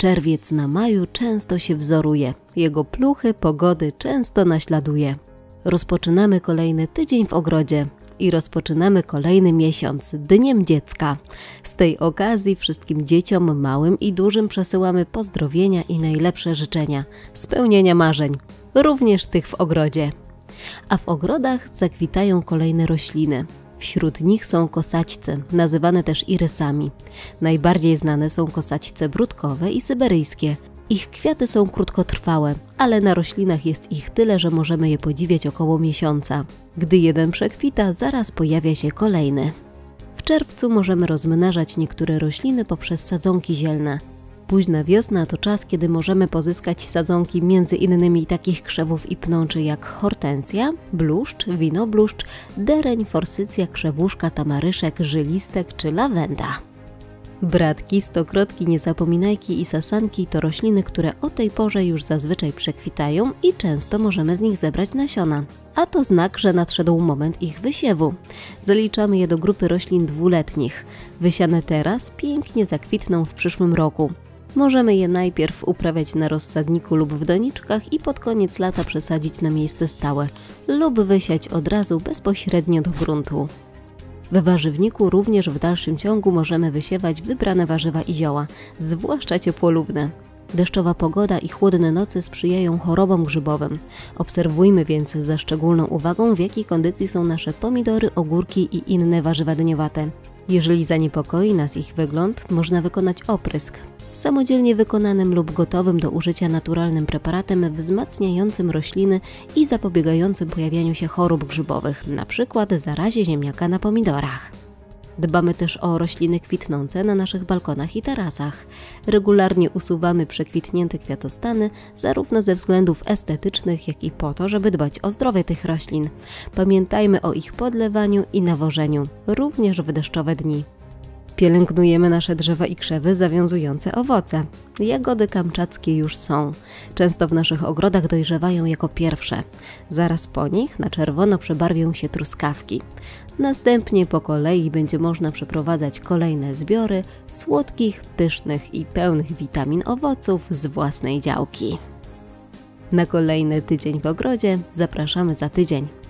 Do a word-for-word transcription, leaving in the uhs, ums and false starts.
Czerwiec na maju często się wzoruje, jego pluchy pogody często naśladuje. Rozpoczynamy kolejny tydzień w ogrodzie i rozpoczynamy kolejny miesiąc Dniem Dziecka. Z tej okazji wszystkim dzieciom, małym i dużym, przesyłamy pozdrowienia i najlepsze życzenia, spełnienia marzeń, również tych w ogrodzie. A w ogrodach zakwitają kolejne rośliny. Wśród nich są kosaćce, nazywane też irysami. Najbardziej znane są kosaćce brudkowe i syberyjskie. Ich kwiaty są krótkotrwałe, ale na roślinach jest ich tyle, że możemy je podziwiać około miesiąca. Gdy jeden przekwita, zaraz pojawia się kolejny. W czerwcu możemy rozmnażać niektóre rośliny poprzez sadzonki zielne. Późna wiosna to czas, kiedy możemy pozyskać sadzonki między innymi takich krzewów i pnączy jak hortensja, bluszcz, winobluszcz, dereń, forsycja, krzewuszka, tamaryszek, żylistek czy lawenda. Bratki, stokrotki, niezapominajki i sasanki to rośliny, które o tej porze już zazwyczaj przekwitają i często możemy z nich zebrać nasiona. A to znak, że nadszedł moment ich wysiewu. Zaliczamy je do grupy roślin dwuletnich. Wysiane teraz pięknie zakwitną w przyszłym roku. Możemy je najpierw uprawiać na rozsadniku lub w doniczkach i pod koniec lata przesadzić na miejsce stałe lub wysiać od razu bezpośrednio do gruntu. We warzywniku również w dalszym ciągu możemy wysiewać wybrane warzywa i zioła, zwłaszcza ciepłolubne. Deszczowa pogoda i chłodne noce sprzyjają chorobom grzybowym. Obserwujmy więc ze szczególną uwagą, w jakiej kondycji są nasze pomidory, ogórki i inne warzywa dniowate. Jeżeli zaniepokoi nas ich wygląd, można wykonać oprysk. Samodzielnie wykonanym lub gotowym do użycia naturalnym preparatem wzmacniającym rośliny i zapobiegającym pojawianiu się chorób grzybowych, np. zarazie ziemniaka na pomidorach. Dbamy też o rośliny kwitnące na naszych balkonach i tarasach. Regularnie usuwamy przekwitnięte kwiatostany, zarówno ze względów estetycznych, jak i po to, żeby dbać o zdrowie tych roślin. Pamiętajmy o ich podlewaniu i nawożeniu, również w deszczowe dni. Pielęgnujemy nasze drzewa i krzewy zawiązujące owoce. Jagody kamczackie już są. Często w naszych ogrodach dojrzewają jako pierwsze. Zaraz po nich na czerwono przebarwią się truskawki. Następnie po kolei będzie można przeprowadzać kolejne zbiory słodkich, pysznych i pełnych witamin owoców z własnej działki. Na kolejny tydzień w ogrodzie zapraszamy za tydzień.